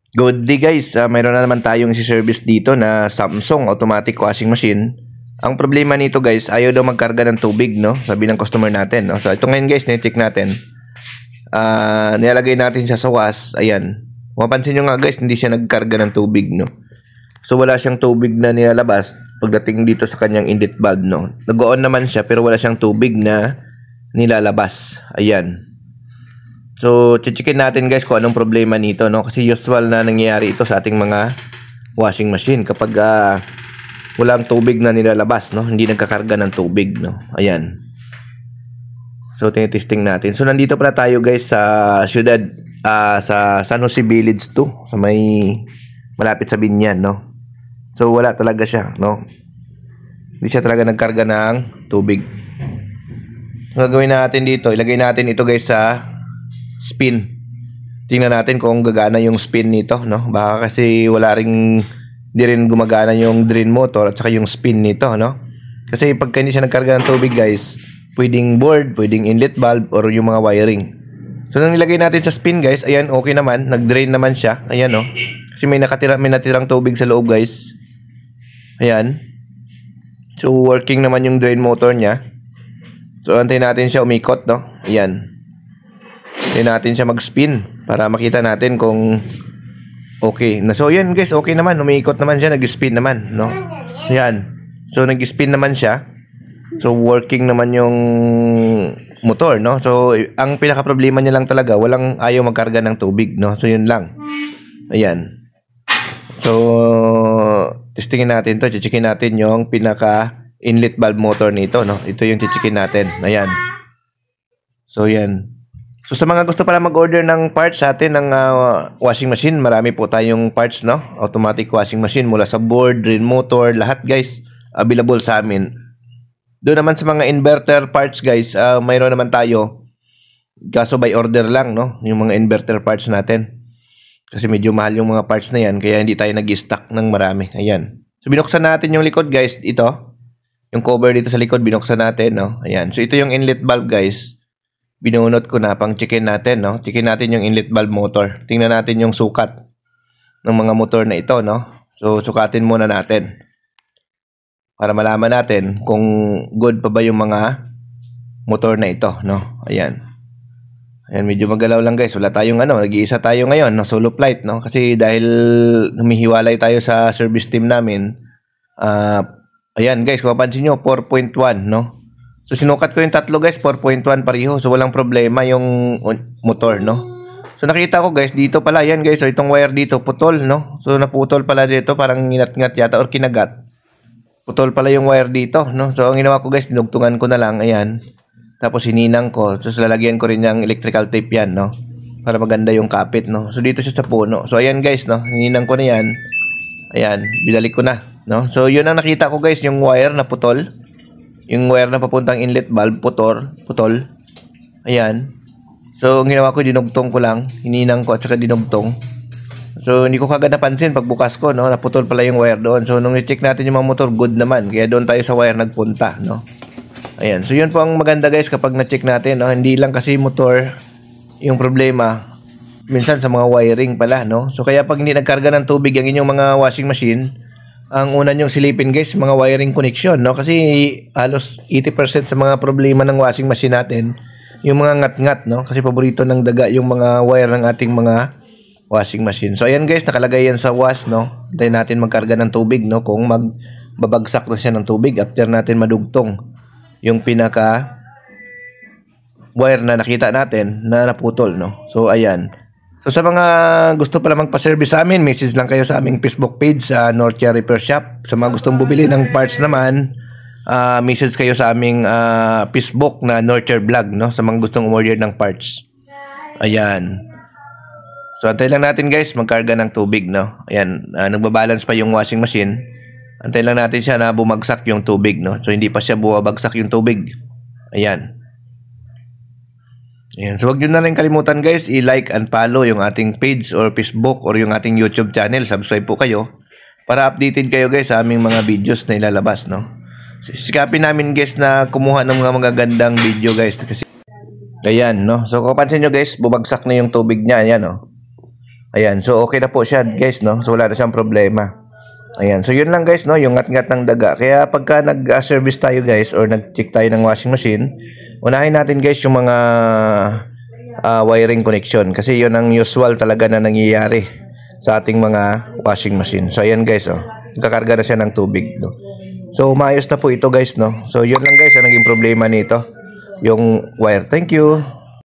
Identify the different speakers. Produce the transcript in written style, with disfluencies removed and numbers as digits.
Speaker 1: Good day guys, mayroon na naman tayong isi-service dito na Samsung automatic washing machine. Ang problema nito guys, ayaw daw magkarga ng tubig, no? Sabi ng customer natin, no? So ito ngayon guys, na-check natin. Nilalagay natin siya sa wash, ayan. Mapansin nyo nga guys, hindi siya nagkarga ng tubig, no? So wala siyang tubig na nilalabas pagdating dito sa kanyang inlet valve, no? Nag-on naman siya pero wala siyang tubig na nilalabas. Ayan. So, chichikin natin guys kung anong problema nito, no? Kasi usual na nangyayari ito sa ating mga washing machine kapag walang tubig na nilalabas, no? Hindi nagkakarga ng tubig, no? Ayan. So, tinitesting natin. So, nandito pala tayo guys sa syudad, sa San Jose Village 2, sa may malapit sa Binyan, no? So, wala talaga siya, no? Hindi siya talaga nagkarga ng tubig. So, gagawin natin dito, ilagay natin ito guys sa spin. Tingnan natin kung gagana yung spin nito, no? Baka kasi hindi rin gumagana yung drain motor at saka yung spin nito, no? Kasi pagka hindi siya nagkarga ng tubig, guys, pwedeng board, pwedeng inlet valve or yung mga wiring. So nang nilagay natin sa spin, guys, ayan, okay naman, nag-drain naman siya. Ayan, no? Kasi may natirang tubig sa loob, guys. Ayan. So working naman yung drain motor niya. So antayin natin siya umikot, no? Ayan. Then natin siya mag-spin para makita natin kung okay. So yan guys, okay naman. Umiikot naman siya, nag-spin naman, no? Yan. So nag-spin naman siya. So working naman yung motor, no? So ang pinaka-problema niya lang talaga, walang ayaw magkarga ng tubig, no? So yun lang. Ayan. So testingin natin to, checkin natin yung pinaka-inlet valve motor nito, no? Ito yung checkin natin. Ayan. So yan. So sa mga gusto pala mag-order ng parts sa atin ng washing machine, marami po tayong parts, no? Automatic washing machine mula sa board, drain motor, lahat guys available sa amin. Doon naman sa mga inverter parts guys, mayroon naman tayo. Kaso by order lang, no? Yung mga inverter parts natin. Kasi medyo mahal yung mga parts na yan, kaya hindi tayo nag-stock ng marami. Ayan. So binuksan natin yung likod guys, ito. Yung cover dito sa likod binuksan natin, no? Ayan. So ito yung inlet valve guys. Binunot ko na pang checkin natin, no? Checkin natin yung inlet valve motor. Tingnan natin yung sukat ng mga motor na ito, no? So sukatin muna natin para malaman natin kung good pa ba yung mga motor na ito, no? Ayan. Ayan, medyo magalaw lang guys. Wala tayong nag-iisa tayo ngayon, no? Solo flight, no? Kasi dahil humihiwalay tayo sa service team namin. Ayan guys, kung mapansin nyo, 4.1, no? So sinukat ko yung tatlo guys, 4.1 pareho. So walang problema yung motor, no? So nakita ko guys, dito pala yan guys. So itong wire dito, putol, no? So naputol pala dito, parang nginat-ngat yata or kinagat. Putol pala yung wire dito, no? So ang ginawa ko guys, dinugtungan ko na lang, ayan. Tapos hininang ko. So lalagyan ko rin yung electrical tape yan, no? Para maganda yung kapit, no? So dito siya sa puno. So ayan guys, no? Hininang ko na yan. Ayan, binalik ko na, no? So yun ang nakita ko guys, yung wire na putol. Yung wire na papuntang inlet valve, putol. Ayan. So, ang ginawa ko, dinugtong ko lang. Hininang ko at saka dinugtong. So, hindi ko kagad napansin pagbukas ko, no? Naputol pala yung wire doon. So, nung i-check natin yung mga motor, good naman. Kaya doon tayo sa wire nagpunta, no? Ayan. So, yun po ang maganda guys kapag na-check natin, no? Hindi lang kasi motor yung problema. Minsan sa mga wiring pala, no? So, kaya pag hindi nagkarga ng tubig ang inyong mga washing machine, ang una nyong silipin guys, mga wiring connection, no? Kasi halos 80% sa mga problema ng washing machine natin, yung mga ngat-ngat, no? Kasi paborito ng daga yung mga wire ng ating mga washing machine. So ayan guys, nakalagay yan sa wash, no? Hintayin natin magkarga ng tubig, no? Kung magbabagsak na siya ng tubig after natin madugtong yung pinaka wire na nakita natin na naputol, no? So ayan. So sa mga gusto pala magpa-service sa amin, message lang kayo sa aming Facebook page sa Nortia Repair Shop. Sa mga gustong bumili ng parts naman, message kayo sa aming Facebook na Nortia Vlog, no? Sa mga gustong umorder ng parts. Ayan. So antay lang natin guys, magkarga ng tubig, no? Ayan, nagbabalance pa yung washing machine. Antay lang natin siya na bumagsak yung tubig, no? So hindi pa siya bumabagsak yung tubig. Ayan. Ayan. So, huwag nyo na rin kalimutan guys, i-like and follow yung ating page or Facebook or yung ating YouTube channel. Subscribe po kayo para updated kayo guys sa aming mga videos na ilalabas, no? Sikapin namin guys na kumuha ng mga magagandang video guys. Kasi, ayan, no? So, kung pansin nyo guys, bubagsak na yung tubig niya. Ayan, no? Ayan, so okay na po siya guys, no? So wala na siyang problema. Ayan, so yun lang guys, no? Yung ngat-ngat ng daga. Kaya pagka nag-service tayo guys or nag-check tayo ng washing machine, unahin natin guys yung mga wiring connection. Kasi yun ang usual talaga na nangyayari sa ating mga washing machine. So ayan guys, oh. Nagkakarga na siya ng tubig, no? So maayos na po ito guys, no? So yun lang guys, ang naging problema nito. Yung wire. Thank you.